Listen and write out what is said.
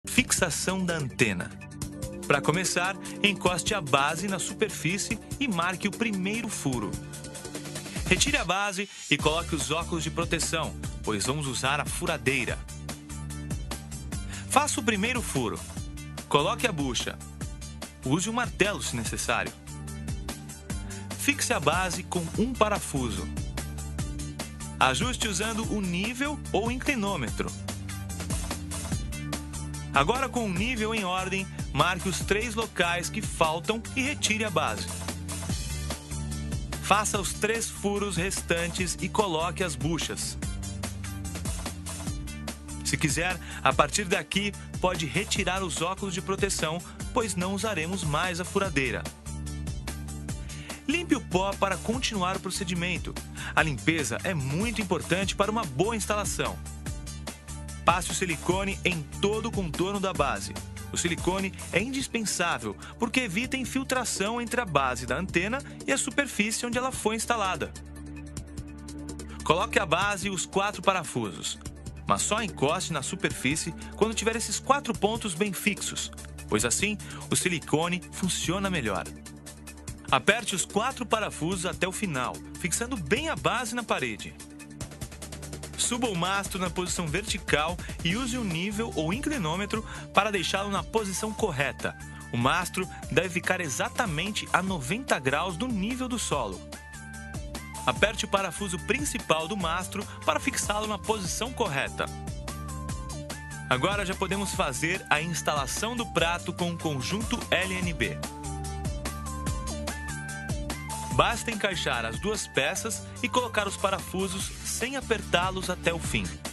Fixação da antena. Para começar, encoste a base na superfície e marque o primeiro furo. Retire a base e coloque os óculos de proteção, pois vamos usar a furadeira. Faça o primeiro furo. Coloque a bucha. Use um martelo se necessário. Fixe a base com um parafuso. Ajuste usando o nível ou inclinômetro. Agora, com o nível em ordem, marque os 3 locais que faltam e retire a base. Faça os 3 furos restantes e coloque as buchas. Se quiser, a partir daqui, pode retirar os óculos de proteção, pois não usaremos mais a furadeira. Limpe o pó para continuar o procedimento. A limpeza é muito importante para uma boa instalação. Passe o silicone em todo o contorno da base. O silicone é indispensável porque evita infiltração entre a base da antena e a superfície onde ela foi instalada. Coloque a base e os 4 parafusos, mas só encoste na superfície quando tiver esses 4 pontos bem fixos, pois assim o silicone funciona melhor. Aperte os 4 parafusos até o final, fixando bem a base na parede. Suba o mastro na posição vertical e use o nível ou inclinômetro para deixá-lo na posição correta. O mastro deve ficar exatamente a 90 graus do nível do solo. Aperte o parafuso principal do mastro para fixá-lo na posição correta. Agora já podemos fazer a instalação do prato com o conjunto LNB. Basta encaixar as 2 peças e colocar os parafusos sem apertá-los até o fim.